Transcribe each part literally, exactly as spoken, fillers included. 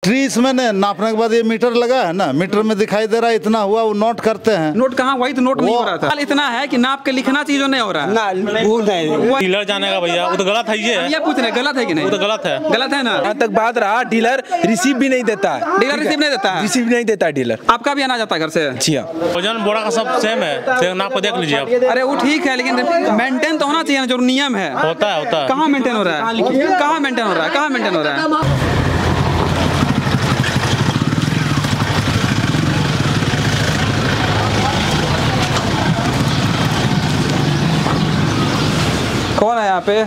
Tree इसमें नहीं, नापने के बाद ये मीटर लगा है ना, मीटर में दिखाई दे रहा है इतना हुआ, वो नोट करते हैं। नोट कहाँ, वही तो नोट नहीं हो रहा था। इतना है कि नाप के लिखना चीज नहीं हो रहा है ना, भूल नहीं। डीलर जाने का भैया, वो तो गलत है। ये ये पूछ रहे गलत है कि नहीं? वो तो गलत है, गलत है ना। यहाँ तक बात रहा, डीलर रिसीव भी नहीं देता है। डीलर रिसीव नहीं देता है, रिसीव नहीं देता डीलर। आपका भी आना जाता है घर से? जी हाँ। वजन बोरा का सब सेम है, नाप को देख लीजिए आप। अरे वो ठीक है, लेकिन मेंटेन तो होना चाहिए ना, जो नियम है। होता है, होता है। कहाँ मेंटेन हो रहा है? कहाँ मेंटेन हो रहा है? कहाँ मेंटेन हो रहा है? कौन है यहाँ पे?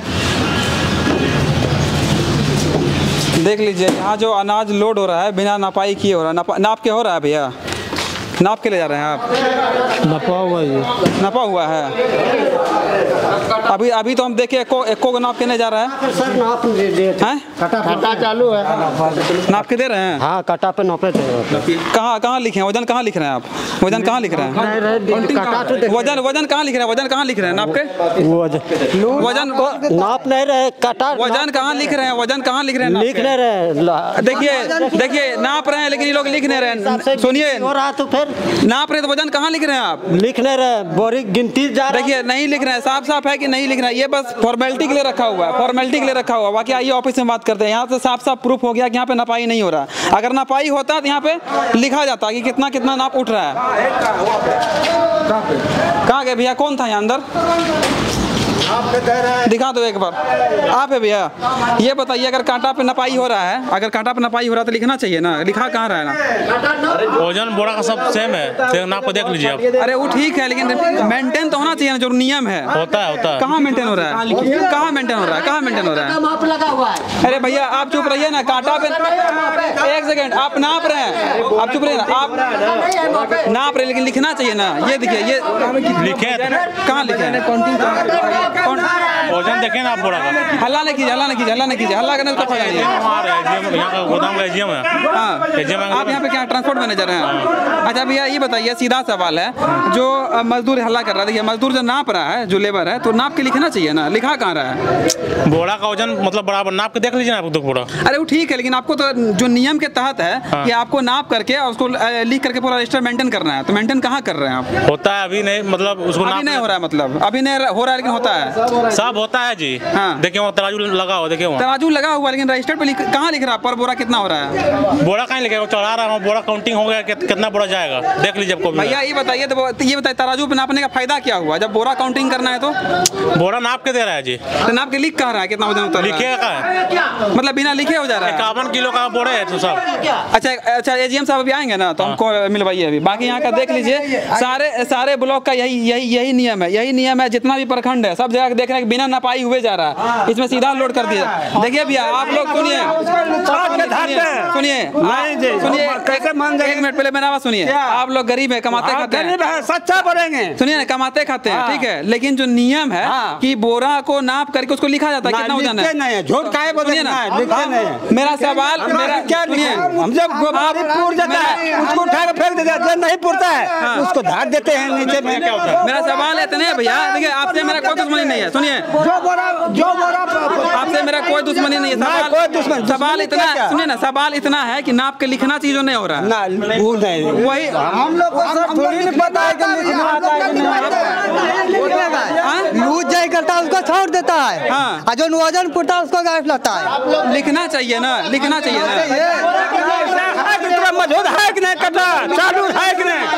देख लीजिए, यहाँ जो अनाज लोड हो रहा है बिना नपाई किए हो रहा है। नाप, नाप के हो रहा है भैया? नाप के ले जा रहे हैं आप? नपा हुआ ये नपा हुआ है। अभी अभी तो हम देखे एको एको नाप के नहीं जा रहा है सर। नाप दे दे हैं, कटा कटा चालू है, नाप के दे रहे हैं। हाँ, कटा पे नापे थे। कहाँ कहाँ लिखे हैं? वजन कहाँ लिख रहे हैं आप? वजन कहाँ लिख रहे हैं? वजन वजन कहाँ लिख रहे हैं? वजन कहाँ लिख रहे हैं? नाप के वजन नाप नहीं रहे, कटा। वजन कहाँ लिख रहे हैं? वजन कहाँ लिख रहे हैं? लिख नहीं रहे। देखिए देखिए, नाप रहे हैं लेकिन ये लोग लिख नहीं रहे हैं। सुनिए, हो रहा तो फिर नाप रहे तो वजन कहाँ लिख रहे हैं आप? लिख नहीं रहे, बोरी गिनती जा रहा। देखिए नहीं लिख रहे हैं, साफ साफ है कि नहीं लिख रहे हैं। ये बस फॉर्मेलिटी के लिए रखा हुआ है, फॉर्मेलिटी के लिए रखा हुआ है। बाकी आइए ऑफिस में बात करते हैं। यहाँ से साफ साफ प्रूफ हो गया कि यहाँ पे नपाई नहीं हो रहा है। अगर नपाई होता तो यहाँ पे लिखा जाता कि कितना कितना नाप उठ रहा है। कहाँ गए भैया? कौन था यहाँ अंदर? दिखा दो एक बार। आप है भैया? ये बताइए, अगर कांटा पे नपाई हो रहा है, अगर कांटा पे नपाई हो रहा है तो लिखना चाहिए ना। लिखा कहाँ रहा है ना? वजन बोरा का सब सेम है, नाप को देख लीजिए आप। अरे वो ठीक है, लेकिन मेंटेन तो होना चाहिए ना, जो नियम है। होता है, होता है। कहाँ मेंटेन हो रहा है? कहाँ मेंटेन हो रहा है? कहाँ मेंटेन हो रहा है? माप लगा हुआ है। अरे भैया आप चुप रहिए ना, कांटा पे एक सेकंड, आप नाप रहे हैं, आप चुप रहिए ना। आप नाप रहे लेकिन लिखना चाहिए ना। ये देखिए, ये लिखे कहाँ लिखे हैं? वजन देखें ना आप बोरा का। हल्ला नहीं कीजिए, हल्ला नहीं कीजिए, हल्ला नहीं कीजिए, हल्ला करने से तो जाइए। यहाँ का गोदाम का एजीएम है। हाँ, आप यहाँ पे क्या ट्रांसपोर्ट मैनेजर हैं? अच्छा भैया ये बताइए, सीधा सवाल है, जो मजदूर हल्ला कर रहा है, देखिए मजदूर जो नाप रहा है, जो लेबर है, तो नाप के लिखना चाहिए ना। लिखा कहाँ रहा है? बोरा का वजन मतलब बराबर नाप के देख लीजिए ना आप तो बोरा। अरे वो ठीक है, लेकिन आपको तो जो नियम के तहत है हाँ। कि आपको नाप करके और उसको लिख करके पूरा रजिस्टर मेंटेन करना है, तो मेंटेन कहाँ कर रहे हैं आप? होता है अभी नहीं, मतलब उसको अभी नहीं हो रहा है, मतलब अभी नहीं हो रहा है, लेकिन होता है, सब होता है जी। हाँ। देखिए वहाँ तराजू लगा हुआ, देखिए तराजू लगा हुआ, लेकिन रजिस्टर पे कहाँ लिख रहा है पर बोरा कितना हो रहा है? बोरा कहीं लिखेगा, चढ़ा रहा है, बोरा काउंटिंग हो गया, कितना बोरा जाएगा देख लीजिए आपको। भैया ये बताइए, तो ये बताइए तराजू पे नापने का फायदा क्या हुआ? जब बोरा काउंटिंग करना है तो बोरा नाप के दे रहा है जी। तो नाप के लिख कहाँ रहा है कितना वजन उतर रहा है? लिखे का है, मतलब बिना लिखे हो जा रहा है। इक्यावन किलो का बोरा है तो सब। अच्छा अच्छा, एजीएम साहब अभी आएंगे ना, तो हमको मिलवाइए अभी। बाकी यहाँ का देख लीजिए, सारे सारे ब्लॉक का यही यही यही नियम है, यही नियम है। जितना भी प्रखंड है सब जगह देख रहे हैं बिना नपाई हुए जा रहा है, इसमें सीधा लोड कर दिया। देखिए भैया आप लोग सुनिए सुनिए सुनिए, एक मिनट पहले मेरा आवाज सुनिए। आप लोग गरीब है, कमाते खाते हैं, सच्चा बोलेंगे, सुनिए ना, कमाते खाते हैं, ठीक है, लेकिन जो नियम है कि बोरा को नाप करके उसको लिखा जाता है कितना वजन है। झूठ काहे बोलिए ना, लिखते नहीं। मेरा सवाल, मेरा क्या सुनिए, हम जब गोबर पूर जाता है उसको उठा के फेंक देते हैं, जो नहीं पुरता है उसको धाक देते हैं नीचे में। मेरा सवाल इतने है भैया, देखिए आपसे मेरा कोई दुश्मनी नहीं है, सुनिए, जो बोरा जो बोरा आपसे मेरा कोई दुश्मनी नहीं है। सवाल कोई दुश्मन सवाल इतना, सुनिए ना, सवाल इतना है कि नाप के लिखना चीज नहीं हो रहा है ना, भूल नहीं। वही हम लोग को सब थोड़ी नहीं पता है कि लिखना आता है कि नहीं। लूज जाए करता है उसको छोड़ देता है, हाँ, और जो वजन पुरता है उसको गाइड लाता है। लिखना चाहिए ना, लिखना चाहिए ना। मजबूत है कि नहीं, कटा चालू है कि नहीं?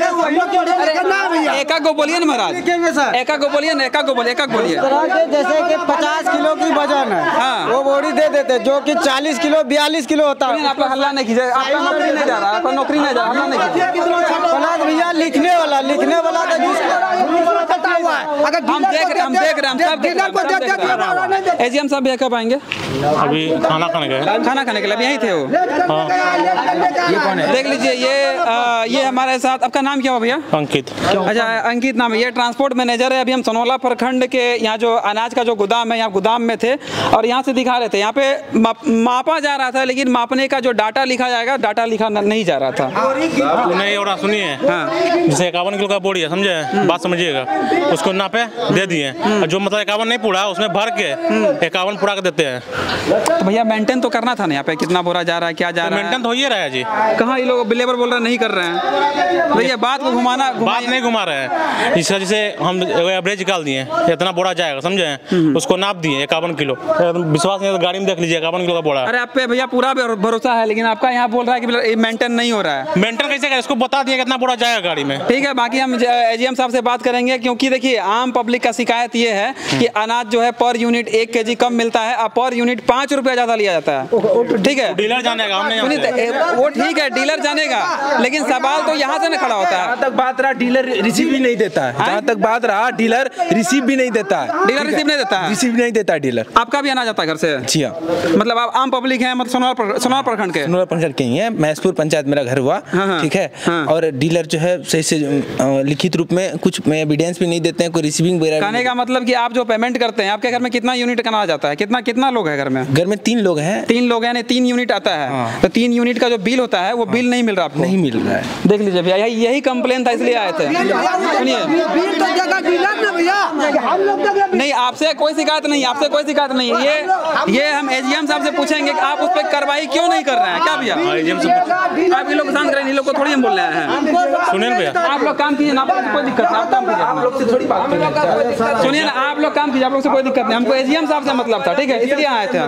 एका को बोलिए ना महाराज, एका को बोलिए ना, एका को बोलिए, एका बोलिए। जैसे कि पचास किलो की वजन है, हाँ, वो बोरी दे देते जो कि चालीस किलो बयालीस किलो होता है। आप हल्ला नहीं कीजिए, आपका नौकरी नहीं जा रहा, आपका नौकरी नहीं जा रहा, हल्ला नहीं कीजिए। भैया लिखने वाला लिखने वाला तो हुआ है, अगर हम देख रहे हम देख रहे हम सब देख रहे हैं। एजीएम साहब भैया कब आएंगे? अभी खाना खाने गए, खाना खाने के लिए यहीं थे वो। हाँ। ये कौन है? देख लीजिए, ये आ, ये हमारे साथ, आपका नाम क्या हुआ भैया? अंकित। अच्छा, अंकित नाम है, ये ट्रांसपोर्ट मैनेजर है। अभी हम सनोला प्रखंड के यहाँ जो अनाज का जो गोदाम है, यहाँ गोदाम में थे और यहाँ से दिखा रहे थे। यहाँ पे माप, मापा जा रहा था, लेकिन मापने का जो डाटा लिखा जाएगा, डाटा लिखा नहीं जा रहा था। नहीं और सुनिए, जैसे इक्यावन किलो का बोरी है, समझे, बात समझिएगा, उसको नापे दे दिए, और जो मतलब इक्यावन नहीं पूरा उसमें भर के इक्यावन पूरा कर देते हैं। तो भैया मेंटेन तो करना था ना, यहाँ पे कितना बोरा जा रहा है, क्या जा रहा है। मेंटेन तो हो ही रहा है जी। कहाँ ये लोग लेबर बोल रहे हैं नहीं कर रहे हैं। भैया बात को घुमाना बात नहीं घुमा रहे हैं। इसका जैसे हम एवरेज निकाल दिए, इतना बोरा जाएगा, समझे, उसको नाप दिए इक्यावन किलो। विश्वास नहीं तो गाड़ी में देख लीजिए, इक्यावन किलो का बोरा। अरे आप पे भैया पूरा भरोसा है, लेकिन आपका यहाँ बोल रहा है कि मेंटेन नहीं हो रहा है। मेंटेन कैसे करें, इसको बता दिए कितना बोरा जाएगा गाड़ी में। ठीक है, बाकी हम एजीएम साहब से बात करेंगे, क्योंकि देखिए आम पब्लिक का शिकायत ये है कि अनाज जो है पर यूनिट एक के जी कम मिलता है और पर यूनिट पाँच रुपया ज्यादा लिया जाता है। ठीक है, डीलर जानेगा, हमने वो ठीक है, डीलर जानेगा, लेकिन सवाल तो यहाँ से ना खड़ा होता है। जहाँ तक बात रहा, डीलर रिसीव भी नहीं देता है। जहाँ तक बात रहा, डीलर रिसीव भी नहीं देता है। डीलर रिसीव नहीं देता है, रिसीव नहीं देता है डीलर। आपका भी अनाज आता है घर से? जी हाँ। मतलब आप आम पब्लिक है, मतलब सोनार सोनार प्रखंड के? सोनार प्रखंड के ही है, महसपुर पंचायत मेरा घर हुआ। ठीक है, और डीलर जो है सही से लिखित रूप में कुछ एविडेंस भी नहीं देते हैं, कोई रिसीविंग वगैरह। कहने का मतलब कि आप जो पेमेंट करते हैं, आपके घर में कितना यूनिट का अनाज आता है? कितना कितना लोग है घर में? घर में तीन लोग हैं। तीन लोग हैं, तीन यूनिट आता है। तो तीन यूनिट का जो बिल होता है वो बिल नहीं मिल रहा आपको? नहीं मिल रहा है। देख लीजिए भैया, यही यही कंप्लेन था, इसलिए आए थे। नहीं, आपसे कोई शिकायत नहीं, आपसे कोई शिकायत नहीं। ये ये हम एजीएम साहब से पूछेंगे कि आप उस पर कार्रवाई क्यों नहीं कर रहे हैं। क्या भैया आप ये लोग शांत करें, इन लोग को थोड़ी हम बोल रहे हैं। सुनिए भैया, आप लोग काम कीजिए ना, कोई दिक्कत नहीं, आप काम कीजिए। आप लोग से थोड़ी बात करें, सुनिए ना, आप लोग काम कीजिए, आप लोग से कोई दिक्कत नहीं। हमको एजीएम साहब से मतलब था, ठीक है, इसलिए आए थे।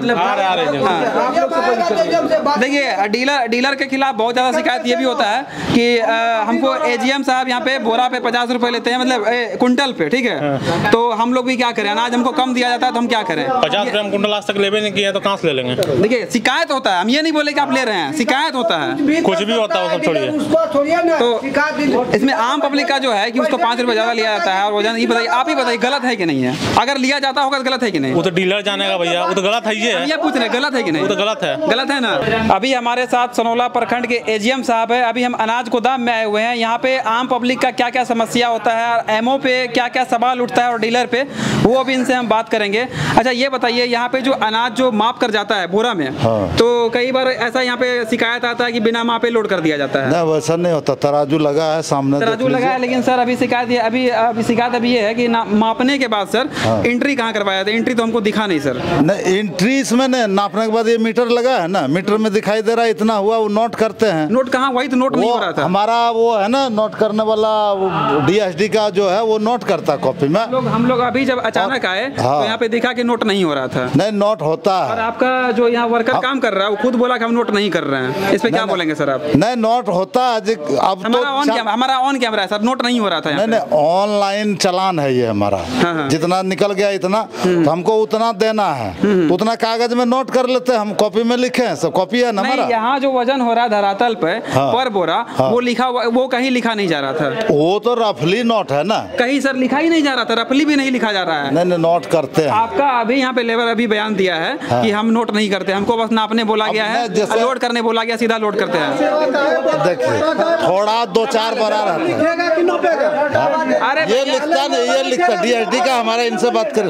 देखिए डीलर डीलर के खिलाफ बहुत ज्यादा शिकायत ये भी होता है कि हमको एजीएम साहब यहाँ पे बोरा पे पचास रुपए लेते हैं, मतलब कुंटल पे। ठीक है, तो हम लोग भी क्या करें, अनाज हमको कम दिया जाता है तो हम क्या करें? पचास रुपए हम कुंटल आज तक लेवे नहीं किया, तो कहाँ से ले लेंगे? देखिए शिकायत होता है, हम ये नहीं बोले कि आप ले रहे हैं, शिकायत होता है, कुछ भी होता है वो सब छोड़िए। तो इसमें आम पब्लिक का जो है कि उसको पाँच रुपए ज्यादा लिया जाता है, और वजन ये बताइए, आप ही बताइए गलत है कि नहीं है? अगर लिया जाता होगा तो गलत है कि नहीं? वो तो डीलर जानेगा भैया, वो तो गलत है। ये ये पूछ रहे गलत है कि नहीं? वो तो गलत है, गलत है ना। अभी हमारे साथ सनोला प्रखंड के एजीएम साहब है। अभी हम अनाज गोदाम में आए हुए हैं। यहाँ पे आम पब्लिक का क्या क्या समस्या होता है, एमओ पे क्या क्या सवाल उठता है और डीलर पे, वो अभी इनसे हम बात करेंगे। अच्छा ये बताइए, यहाँ पे जो अनाज जो माप कर जाता है बोरा में, हाँ। तो कई बार ऐसा यहाँ पे शिकायत आता है कि बिना मापे लोड कर दिया जाता है। नहीं वैसा नहीं होता, तराजू लगा है सामने, तराजू लगा है, लेकिन सर अभी शिकायत ये अभी अभी शिकायत अभी ये है कि मापने के बाद सर हाँ। एंट्री कहाँ करवाया था? एंट्री तो हमको दिखा नहीं सर। नहीं एंट्री इसमें नहीं, नापने के बाद ये मीटर लगा है ना, मीटर में दिखाई दे रहा है इतना हुआ, वो नोट करते हैं। नोट कहाँ, वही तो नोट नहीं हो रहा था हमारा, वो है ना नोट करने वाला डीएसडी का जो है वो नोट करता है कॉपी में। लोग हम लोग अभी जब अचानक आए हाँ। तो यहाँ पे दिखा कि नोट नहीं हो रहा था। नहीं नोट होता और है। आपका जो यहाँ वर्कर काम कर रहा है वो खुद बोला कि हम नोट नहीं कर रहे हैं, इस पे क्या बोलेंगे सर आप? नहीं नोट होता है। अब हमारा ऑन तो कैमरा हमारा ऑन कैमरा है सर, नोट नहीं हो रहा था। नहीं नहीं ऑनलाइन चलान है ये हमारा, हाँ, हाँ। जितना निकल गया इतना तो हमको उतना देना है, तो उतना कागज में नोट कर लेते हैं, हम कॉपी में लिखे हैं, सब कॉपी है ना हमारा। यहाँ जो वजन हो रहा है धरातल पे हाँ। पर बोरा, हाँ। वो लिखा वो कहीं लिखा नहीं जा रहा था। वो तो रफली नोट है ना, कहीं सर लिखा ही नहीं जा रहा था, रफली भी नहीं लिखा जा रहा है। नहीं नहीं नोट करते हैं। आपका अभी यहाँ पे लेबर अभी बयान दिया है हाँ। कि हम नोट नहीं करते, हमको बस नापने बोला गया है, जैसे- लोड करने बोला गया, सीधा लोड करते हैं। देखिए थोड़ा दो चार बड़ा रहता है। अरे ये लिखता नहीं, ये लिखता डीएसडी का हमारा, इनसे बात करें।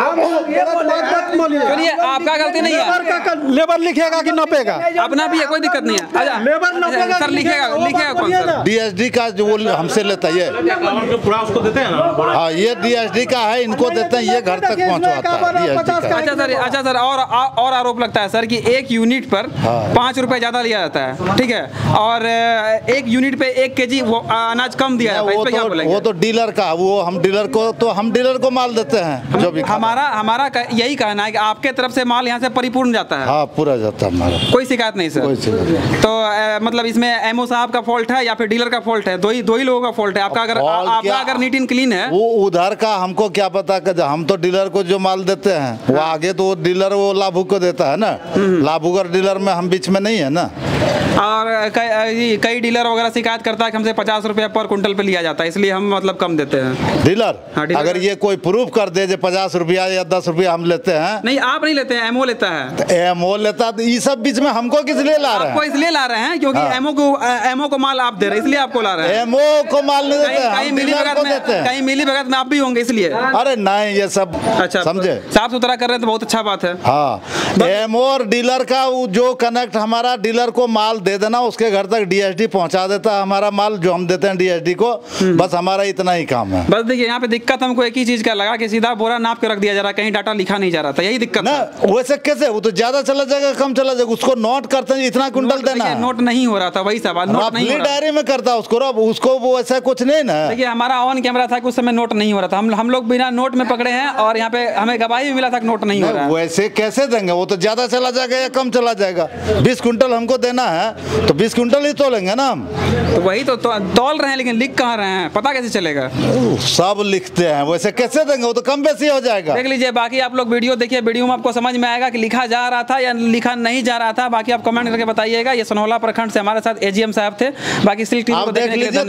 चलिए आपका गलती नहीं है, लेबर लिखेगा कि नपेगा? अपना भी है, कोई दिक्कत नहीं है। अच्छा, लेबर नपेगा सर लिखेगा लिखेगा कौन सर? डीएसडी का जो वो हमसे लेता है ये, पूरा उसको देते हैं ना। हाँ ये डीएसडी का है, इनको देते हैं, ये घर तक पहुंचवाता है डीएसडी का। अच्छा सर अच्छा सर और और आरोप लगता है सर कि एक यूनिट पर हाँ। पाँच रुपए ज्यादा लिया जाता है, ठीक है, और एक यूनिट पे एक केजी अनाज कम दिया जाता है, इस वो पे क्या तो बोलेंगे? वो तो डीलर का, वो हम डीलर को तो हम डीलर को माल देते हैं जो भी खाता है। हमारा हमारा यही कहना है कि आपके तरफ से माल यहाँ से परिपूर्ण जाता है। हाँ पूरा जाता है हमारा, कोई शिकायत नहीं सर। कोई शिकायत नहीं। तो अ, मतलब इसमें एमओ साहब का फॉल्ट है या फिर डीलर का फॉल्ट है? दो ही दो ही लोगों का फॉल्ट है। आपका अगर आ, फॉल्ट आपका क्या? अगर नीट एंड क्लीन है, वो उधर का हमको क्या पता, कि हम तो डीलर को जो माल देते हैं वो आगे तो डीलर वो लाभुक को देता है ना, लाभुक और डीलर में हम बीच में नहीं है ना। और कई कई डीलर वगैरह शिकायत करता है कि हमसे पचास रुपया पर कुंटल पे लिया जाता है, इसलिए हम मतलब कम देते हैं। डीलर हाँ, डीलर अगर ये कोई प्रूफ कर दे जो पचास रुपया या दस रुपया हम लेते हैं, नहीं आप नहीं लेते हैं, एमओ लेता है। तो एमओ लेता, तो ये सब बीच में हमको किस लिए ला रहे आपको हैं? इसलिए ला रहे हैं क्योंकि हाँ। एमओ को एमओ को माल आप दे रहे हैं, इसलिए आपको ला रहे हैं। एमओ को माल नहीं देते हैं कहीं हम मिली डीलर भगत को में देते हैं। कहीं मिली भगत में आप भी होंगे इसलिए। अरे नहीं, ये सब अच्छा, समझे, साफ सुथरा कर रहे हैं तो बहुत अच्छा बात है। हाँ। एमओ और डीलर का वो जो कनेक्ट, हमारा डीलर को माल दे देना, उसके घर तक डीएसडी पहुंचा देता है हमारा माल, जो हम देते हैं डीएसडी को। बस हमारा इतना ही काम है। बस देखिए यहाँ पे दिक्कत हमको एक ही चीज का लगा कि सीधा बोरा नाप के रख दिया जा रहा, कहीं डाटा लिखा नहीं जा रहा था, यही दिक्कत ना। वैसे कैसे, वो तो ज्यादा चला जाएगा कम चला जाएगा, उसको नोट करते हैं इतना कुंटल देना है। नोट नहीं हो रहा था, वही सवाल, नोट नहीं हो रहा। डायरी में करता उसको, उसको वो ऐसा कुछ नहीं ना। देखिए हमारा ऑन कैमरा था कि उस समय नोट नहीं हो रहा था, हम हम लोग बिना नोट में पकड़े हैं और यहाँ पे हमें गवाही भी मिला था कि नोट नहीं हो रहा है। वैसे कैसे देंगे, वो तो ज्यादा चला जाएगा या कम चला जाएगा। बीस कुंटल हमको देना है तो बीस कुंटल ही तोलेंगे ना हम। तो वही तो तौल रहे हैं, लेकिन लिख कहाँ रहे हैं, पता कैसे चलेगा? सब लिखते हैं, वैसे कैसे देंगे, वो तो कम बेसी हो जाएगा। देख लीजिए, बाकी आप लोग वीडियो देखिए, वीडियो में आपको समझ में आएगा कि लिखा जा रहा था या लिखा नहीं जा रहा था। बाकी आप कमेंट करके बताइएगा। ये सनौला प्रखंड से हमारे साथ एजीएम साहब थे। बाकी सिल्क टीवी को देखने के लिए